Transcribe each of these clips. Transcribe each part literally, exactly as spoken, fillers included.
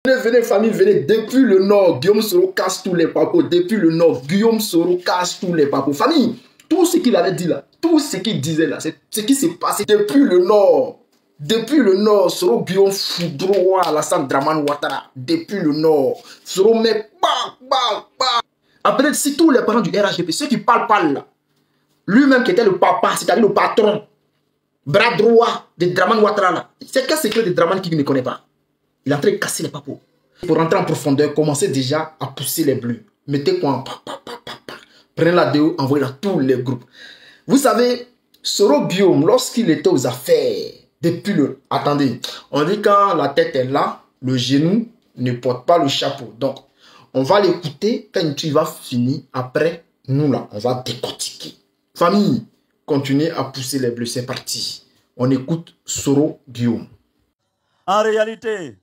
Venez, venez, famille, venez. Depuis le nord, Guillaume Soro casse tous les papos. Depuis le nord, Guillaume Soro casse tous les papos. Famille, tout ce qu'il avait dit là, tout ce qu'il disait là, c'est ce qui s'est passé depuis le nord. Depuis le nord, Soro Guillaume foudroie Alassane Dramane Ouattara. Depuis le nord, Soro met bam, bam, bam. Après, si tous les parents du R H D P, ceux qui parlent, parlent là, lui-même qui était le papa, c'est-à-dire le patron, bras droit de Dramane Ouattara là, c'est quel secret de Dramane qui ne connaît pas? Il est en train de casser les papos. Pour rentrer en profondeur, commencez déjà à pousser les bleus. Mettez quoi en pa, pa, pa, pa, pa. Prenez la vidéo, envoyez-la à tous les groupes. Vous savez, Soro Guillaume, lorsqu'il était aux affaires, depuis le... Attendez, on dit quand la tête est là, le genou ne porte pas le chapeau. Donc, on va l'écouter quand il va finir. Après, nous là, on va décortiquer. Famille, continuez à pousser les bleus. C'est parti. On écoute Soro Guillaume. En réalité,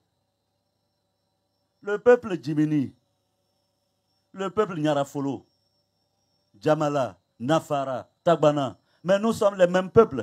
le peuple Djimini, le peuple Nyarafolo, Djamala, Nafara, Tagbana, mais nous sommes les mêmes peuples.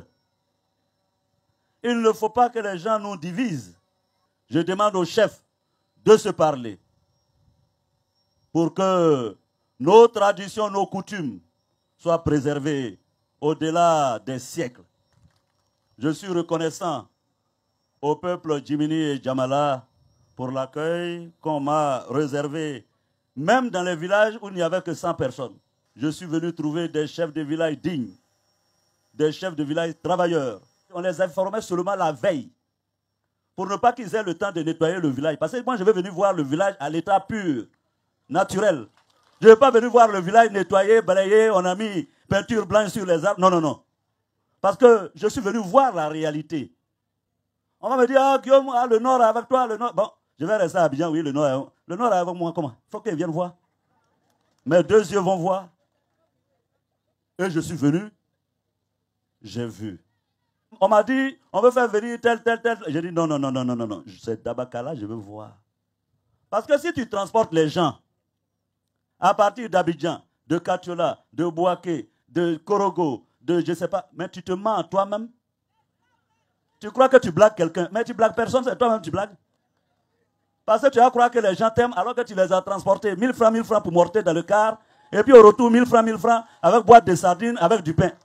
Il ne faut pas que les gens nous divisent. Je demande aux chefs de se parler pour que nos traditions, nos coutumes soient préservées au-delà des siècles. Je suis reconnaissant au peuple Djimini et Djamala pour l'accueil qu'on m'a réservé, même dans les villages où il n'y avait que cent personnes. Je suis venu trouver des chefs de village dignes, des chefs de village travailleurs. On les informait seulement la veille, pour ne pas qu'ils aient le temps de nettoyer le village. Parce que moi, je vais venir voir le village à l'état pur, naturel. Je ne vais pas venir voir le village nettoyé, balayé, on a mis peinture blanche sur les arbres. Non, non, non. Parce que je suis venu voir la réalité. On va me dire, ah, Guillaume, ah, le Nord est avec toi, le Nord. Bon, je vais rester à Abidjan, oui, le Nord est, le Nord est avec moi, comment? Il faut qu'ils viennent voir. Mes deux yeux vont voir. Et je suis venu, j'ai vu. On m'a dit, on veut faire venir tel, tel, tel. J'ai dit, non, non, non, non, non, non, non. C'est Dabakala, je veux voir. Parce que si tu transportes les gens à partir d'Abidjan, de Katiola, de Bouaké, de Korogo, de je ne sais pas, mais tu te mens toi-même. Tu crois que tu blagues quelqu'un, mais tu blagues personne, c'est toi-même tu blagues. Parce que tu vas croire que les gens t'aiment alors que tu les as transportés mille francs, mille francs pour morter dans le car, et puis au retour mille francs, mille francs avec boîte de sardines, avec du pain.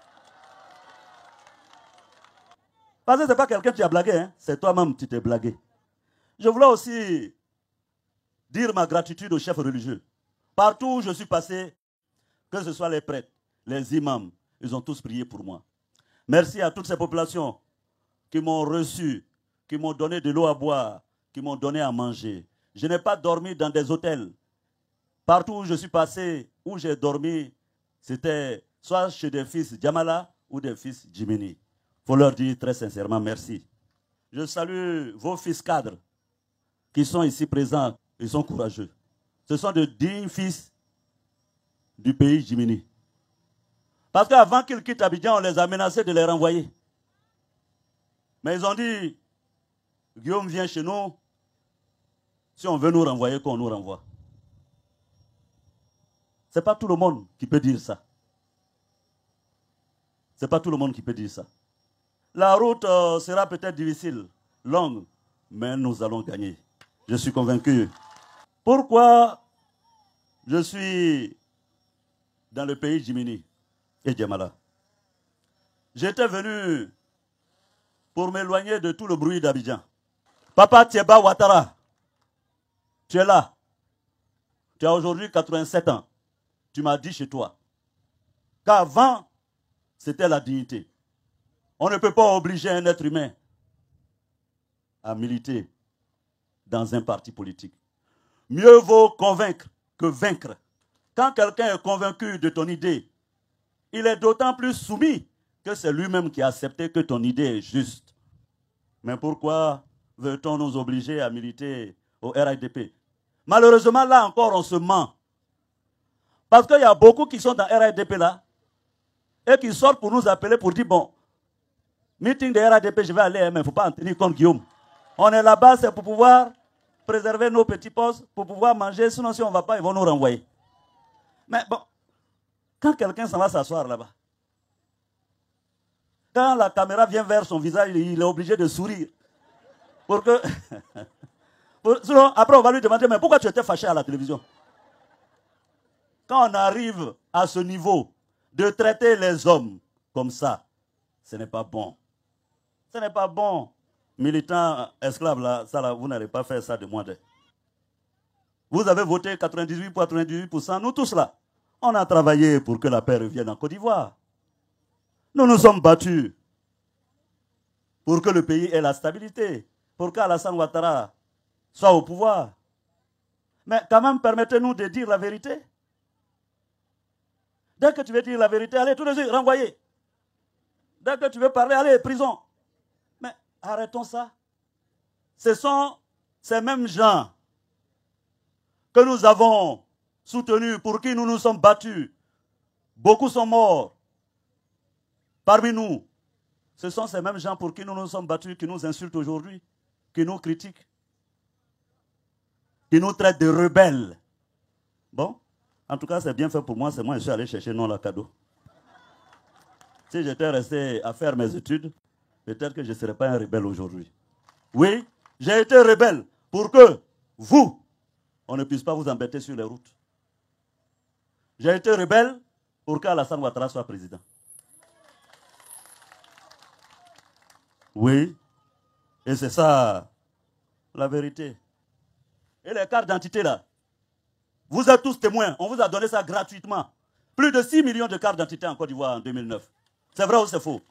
Parce que ce n'est pas quelqu'un qui a blagué, hein? C'est toi-même qui t'es blagué. Je voulais aussi dire ma gratitude aux chefs religieux. Partout où je suis passé, que ce soit les prêtres, les imams, ils ont tous prié pour moi. Merci à toutes ces populations qui m'ont reçu, qui m'ont donné de l'eau à boire, qui m'ont donné à manger. Je n'ai pas dormi dans des hôtels. Partout où je suis passé, où j'ai dormi, c'était soit chez des fils Djamala ou des fils Djimini. Il faut leur dire très sincèrement merci. Je salue vos fils cadres qui sont ici présents. Ils sont courageux. Ce sont de dignes fils du pays Djimini. Parce qu'avant qu'ils quittent Abidjan, on les a menacés de les renvoyer. Mais ils ont dit, Guillaume vient chez nous, si on veut nous renvoyer, qu'on nous renvoie. Ce n'est pas tout le monde qui peut dire ça. Ce n'est pas tout le monde qui peut dire ça. La route euh, sera peut-être difficile, longue, mais nous allons gagner. Je suis convaincu. Pourquoi je suis dans le pays Djimini et Djamala? J'étais venu pour m'éloigner de tout le bruit d'Abidjan. Papa Thieba Ouattara, tu es là. Tu as aujourd'hui quatre-vingt-sept ans. Tu m'as dit chez toi qu'avant, c'était la dignité. On ne peut pas obliger un être humain à militer dans un parti politique. Mieux vaut convaincre que vaincre. Quand quelqu'un est convaincu de ton idée, il est d'autant plus soumis que c'est lui-même qui a accepté que ton idée est juste. Mais pourquoi veut-on nous obliger à militer au R H D P? Malheureusement, là encore, on se ment. Parce qu'il y a beaucoup qui sont dans R H D P là et qui sortent pour nous appeler pour dire, bon, meeting de R H D P, je vais aller, mais il ne faut pas en tenir compte, Guillaume. On est là-bas, c'est pour pouvoir préserver nos petits postes, pour pouvoir manger, sinon si on ne va pas, ils vont nous renvoyer. Mais bon, quand quelqu'un s'en va s'asseoir là-bas, quand la caméra vient vers son visage, il est obligé de sourire. Pour que, Sinon, après, on va lui demander, mais pourquoi tu étais fâché à la télévision? Quand on arrive à ce niveau de traiter les hommes comme ça, ce n'est pas bon. Ce n'est pas bon. Militants esclaves, là, ça, là, vous n'allez pas faire ça de moi. De... Vous avez voté quatre-vingt-dix-huit pour quatre-vingt-dix-huit pour cent, nous tous là. On a travaillé pour que la paix revienne en Côte d'Ivoire. Nous nous sommes battus pour que le pays ait la stabilité, pour qu'Alassane Ouattara soit au pouvoir. Mais quand même, permettez-nous de dire la vérité. Dès que tu veux dire la vérité, allez, tout de suite, renvoyer. Dès que tu veux parler, allez, prison. Mais arrêtons ça. Ce sont ces mêmes gens que nous avons soutenus, pour qui nous nous sommes battus. Beaucoup sont morts parmi nous. Ce sont ces mêmes gens pour qui nous nous sommes battus, qui nous insultent aujourd'hui, qui nous critiquent, qui nous traitent de rebelles. Bon, en tout cas, c'est bien fait pour moi. C'est moi qui suis allé chercher non la cadeau. Si j'étais resté à faire mes études, peut-être que je ne serais pas un rebelle aujourd'hui. Oui, j'ai été rebelle pour que vous, on ne puisse pas vous embêter sur les routes. J'ai été rebelle pour qu'Alassane Ouattara soit président. Oui, et c'est ça la vérité. Et les cartes d'identité là, vous êtes tous témoins, on vous a donné ça gratuitement. Plus de six millions de cartes d'identité en Côte d'Ivoire en deux mille neuf. C'est vrai ou c'est faux?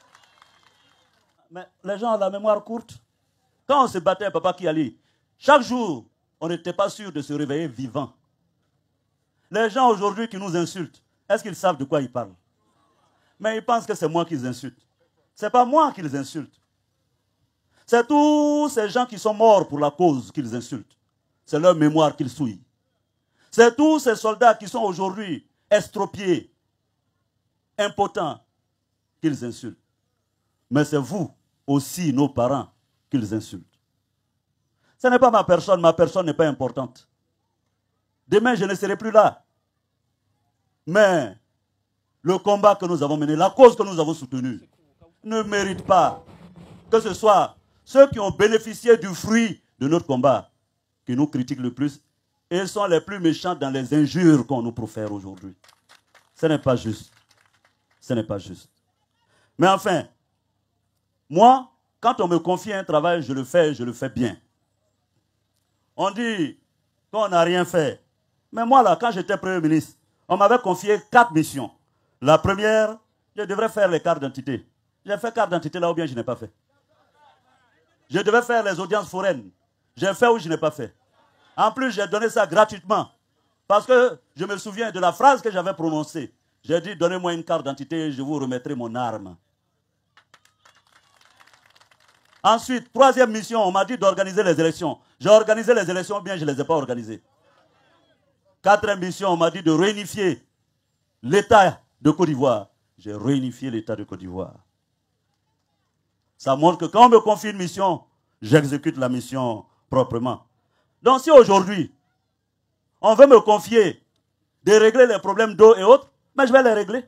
Mais les gens ont la mémoire courte. Quand on se battait, Papa Kiali, chaque jour, on n'était pas sûr de se réveiller vivant. Les gens aujourd'hui qui nous insultent, est-ce qu'ils savent de quoi ils parlent? Mais ils pensent que c'est moi qu'ils insultent. Ce n'est pas moi qu'ils insultent. C'est tous ces gens qui sont morts pour la cause qu'ils insultent. C'est leur mémoire qu'ils souillent. C'est tous ces soldats qui sont aujourd'hui estropiés, impotents, qu'ils insultent. Mais c'est vous aussi, nos parents, qu'ils insultent. Ce n'est pas ma personne, ma personne n'est pas importante. Demain, je ne serai plus là. Mais le combat que nous avons mené, la cause que nous avons soutenue, ne mérite pas que ce soit ceux qui ont bénéficié du fruit de notre combat qui nous critiquent le plus et sont les plus méchants dans les injures qu'on nous profère aujourd'hui. Ce n'est pas juste. Ce n'est pas juste. Mais enfin, moi, quand on me confie un travail, je le fais, je le fais bien. On dit qu'on n'a rien fait. Mais moi, là, quand j'étais Premier ministre, on m'avait confié quatre missions. La première, je devrais faire les cartes d'identité. J'ai fait carte d'identité là ou bien je n'ai pas fait. Je devais faire les audiences foraines. J'ai fait ou je n'ai pas fait. En plus, j'ai donné ça gratuitement. Parce que je me souviens de la phrase que j'avais prononcée. J'ai dit, donnez-moi une carte d'identité et je vous remettrai mon arme. Ensuite, troisième mission, on m'a dit d'organiser les élections. J'ai organisé les élections ou bien je ne les ai pas organisées. Quatrième mission, on m'a dit de réunifier l'État de Côte d'Ivoire. J'ai réunifié l'État de Côte d'Ivoire. Ça montre que quand on me confie une mission, j'exécute la mission proprement. Donc si aujourd'hui, on veut me confier de régler les problèmes d'eau et autres, mais je vais les régler.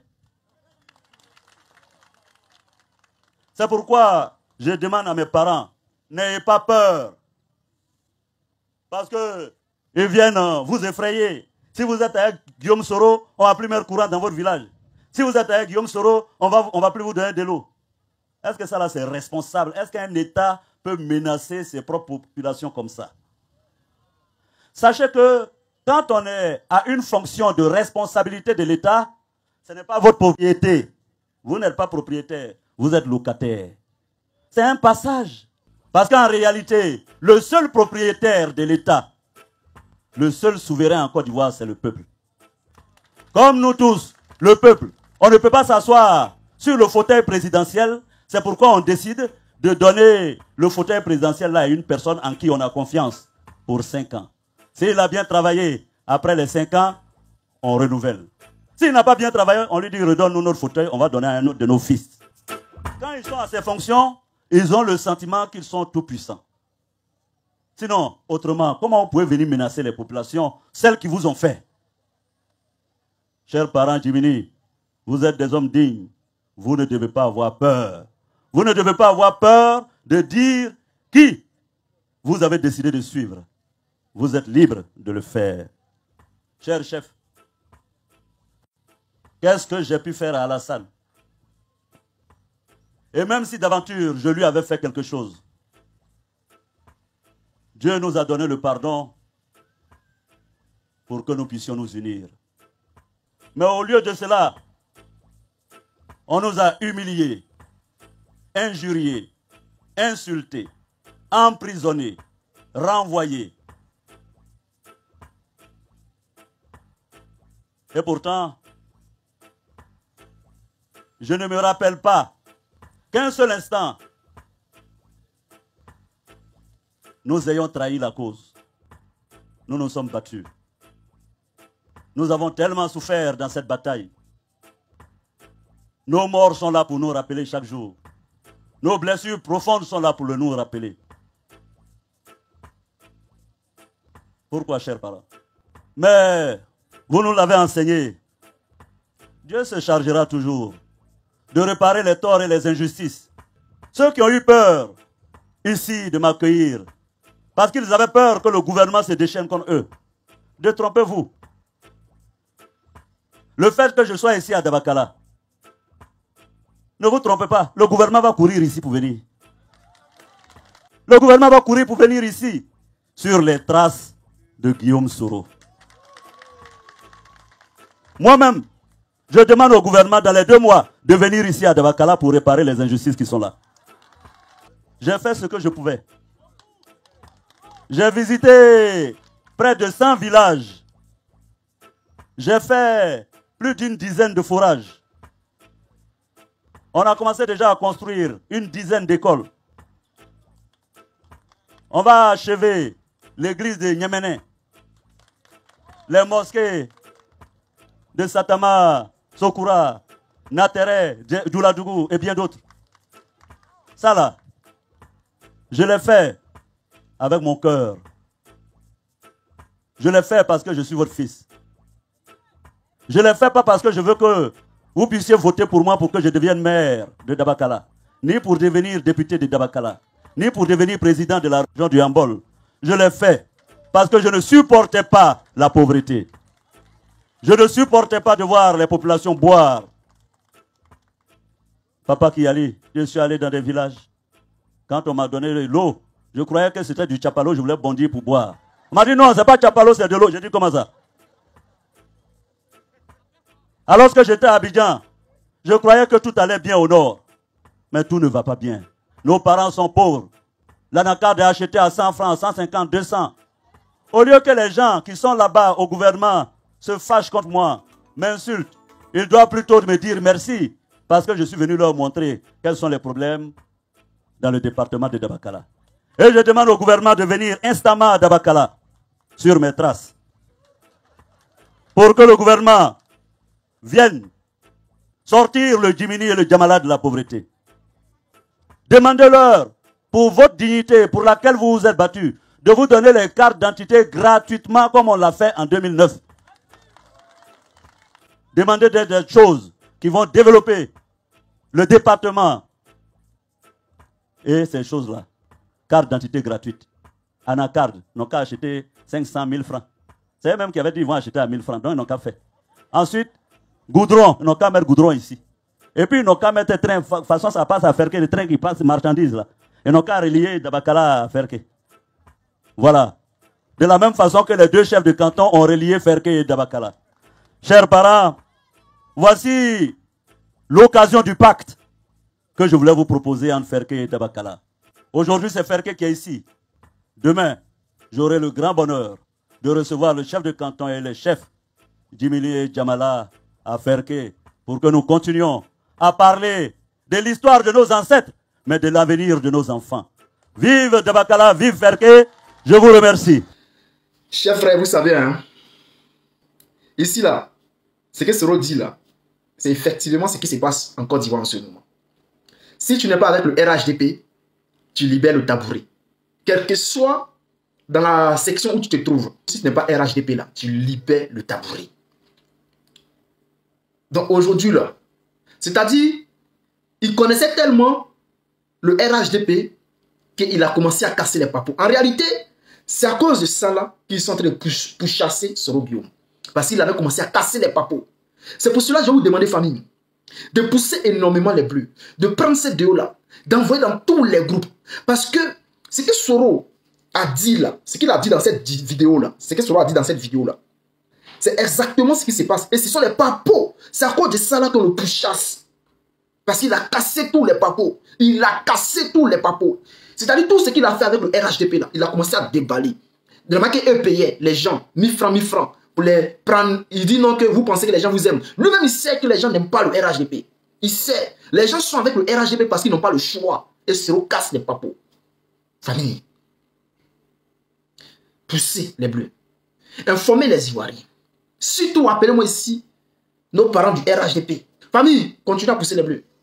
C'est pourquoi je demande à mes parents, n'ayez pas peur. Parce qu'ils viennent vous effrayer. Si vous êtes avec Guillaume Soro, on va plus mettre courant dans votre village. Si vous êtes avec Guillaume Soro, on va, on va plus vous donner de l'eau. Est-ce que ça là c'est responsable? Est-ce qu'un État peut menacer ses propres populations comme ça? Sachez que quand on est à une fonction de responsabilité de l'État, ce n'est pas votre propriété. Vous n'êtes pas propriétaire, vous êtes locataire. C'est un passage. Parce qu'en réalité, le seul propriétaire de l'État, le seul souverain en Côte d'Ivoire, c'est le peuple. Comme nous tous, le peuple, on ne peut pas s'asseoir sur le fauteuil présidentiel. C'est pourquoi on décide de donner le fauteuil présidentiel là à une personne en qui on a confiance pour cinq ans. S'il a bien travaillé, après les cinq ans, on renouvelle. S'il n'a pas bien travaillé, on lui dit redonne-nous notre fauteuil, on va donner à un autre de nos fils. Quand ils sont à ces fonctions, ils ont le sentiment qu'ils sont tout puissants. Sinon, autrement, comment vous pouvez venir menacer les populations, celles qui vous ont fait? Chers parents Djimini, vous êtes des hommes dignes. Vous ne devez pas avoir peur. Vous ne devez pas avoir peur de dire qui vous avez décidé de suivre. Vous êtes libre de le faire. Cher chef, qu'est-ce que j'ai pu faire à Alassane? Et même si d'aventure je lui avais fait quelque chose, Dieu nous a donné le pardon pour que nous puissions nous unir. Mais au lieu de cela, on nous a humiliés, injuriés, insultés, emprisonnés, renvoyés. Et pourtant, je ne me rappelle pas qu'un seul instant, nous ayons trahi la cause. Nous nous sommes battus. Nous avons tellement souffert dans cette bataille. Nos morts sont là pour nous rappeler chaque jour. Nos blessures profondes sont là pour le nous rappeler. Pourquoi, chers parents? Mais vous nous l'avez enseigné. Dieu se chargera toujours de réparer les torts et les injustices. Ceux qui ont eu peur ici de m'accueillir, parce qu'ils avaient peur que le gouvernement se déchaîne contre eux. Détrompez-vous. Le fait que je sois ici à Dabakala, ne vous trompez pas, le gouvernement va courir ici pour venir. Le gouvernement va courir pour venir ici, sur les traces de Guillaume Soro. Moi-même, je demande au gouvernement dans les deux mois de venir ici à Dabakala pour réparer les injustices qui sont là. J'ai fait ce que je pouvais. J'ai visité près de cent villages. J'ai fait plus d'une dizaine de forages. On a commencé déjà à construire une dizaine d'écoles. On va achever l'église de Niéméné, les mosquées de Satama, Sokura, Natere, Djouladougou et bien d'autres. Ça là, je l'ai fait avec mon cœur. Je l'ai fait parce que je suis votre fils. Je ne l'ai fait pas parce que je veux que vous puissiez voter pour moi pour que je devienne maire de Dabakala, ni pour devenir député de Dabakala, ni pour devenir président de la région du Hambol. Je l'ai fait parce que je ne supportais pas la pauvreté. Je ne supportais pas de voir les populations boire. Papa Kiali, je suis allé dans des villages. Quand on m'a donné l'eau, je croyais que c'était du chapalo, je voulais bondir pour boire. On m'a dit non, c'est pas chapalo, c'est de l'eau. J'ai dit comment ça? Alors que j'étais à Abidjan, je croyais que tout allait bien au nord. Mais tout ne va pas bien. Nos parents sont pauvres. L'anacarde est acheté à cent francs, cent cinquante, deux cents. Au lieu que les gens qui sont là-bas au gouvernement se fâchent contre moi, m'insultent, ils doivent plutôt me dire merci parce que je suis venu leur montrer quels sont les problèmes dans le département de Dabakala. Et je demande au gouvernement de venir instamment à Dabakala sur mes traces pour que le gouvernement vienne sortir le Djimini et le Djamala de la pauvreté. Demandez-leur, pour votre dignité, pour laquelle vous vous êtes battus, de vous donner les cartes d'identité gratuitement comme on l'a fait en deux mille neuf. Demandez des, des choses qui vont développer le département. Et ces choses-là, carte d'identité gratuite. Anacard, n'ont qu'à acheter cinq cent mille francs. C'est eux-mêmes qui avaient dit qu'ils vont acheter à mille francs, donc ils n'ont qu'à faire. Ensuite, goudron, ils n'ont qu'à mettre goudron ici. Et puis ils n'ont qu'à mettre train, de toute façon ça passe à Ferke, les trains qui passent marchandises là. Ils n'ont qu'à relier Dabakala à Ferke. Voilà. De la même façon que les deux chefs de canton ont relié Ferke et Dabakala. Chers parents, voici l'occasion du pacte que je voulais vous proposer entre Ferke et Dabakala. Aujourd'hui, c'est Ferke qui est ici. Demain, j'aurai le grand bonheur de recevoir le chef de canton et les chefs Djimini et Djamala à Ferke pour que nous continuions à parler de l'histoire de nos ancêtres, mais de l'avenir de nos enfants. Vive Dabakala, vive Ferke, je vous remercie. Chers frères, vous savez, hein, ici là, ce que Soro dit là, c'est effectivement ce qui se passe en Côte d'Ivoire en ce moment. Si tu n'es pas avec le R H D P, tu libères le tabouret. Quel que soit dans la section où tu te trouves, si ce n'est pas R H D P là, tu libères le tabouret. Donc aujourd'hui là, c'est-à-dire, ils connaissaient tellement le R H D P qu'il a commencé à casser les papos. En réalité, c'est à cause de ça là qu'ils sont en train de pourchasser Soro Guillaume. Parce qu'il avait commencé à casser les papos. C'est pour cela que je vais vous demander, famille, de pousser énormément les bleus, de prendre cette vidéo-là, d'envoyer dans tous les groupes. Parce que ce que Soro a dit là, ce qu'il a dit dans cette vidéo-là, ce que Soro a dit dans cette vidéo-là, c'est exactement ce qui se passe. Et ce sont les papos. C'est à cause de ça là qu'on le pourchasse. Parce qu'il a cassé tous les papos. Il a cassé tous les papos. C'est-à-dire tout ce qu'il a fait avec le R H D P là, il a commencé à déballer. De la manière qu'eux payaient les gens, mille francs, mille francs, pour les prendre. Il dit non que vous pensez que les gens vous aiment. Lui-même, il sait que les gens n'aiment pas le R H D P. Il sait. Les gens sont avec le R H D P parce qu'ils n'ont pas le choix. Et Soro casse les papos. Famille. Poussez les bleus. Informez les Ivoiriens. Surtout, appelez-moi ici nos parents du R H D P. Famille, continuez à pousser les bleus.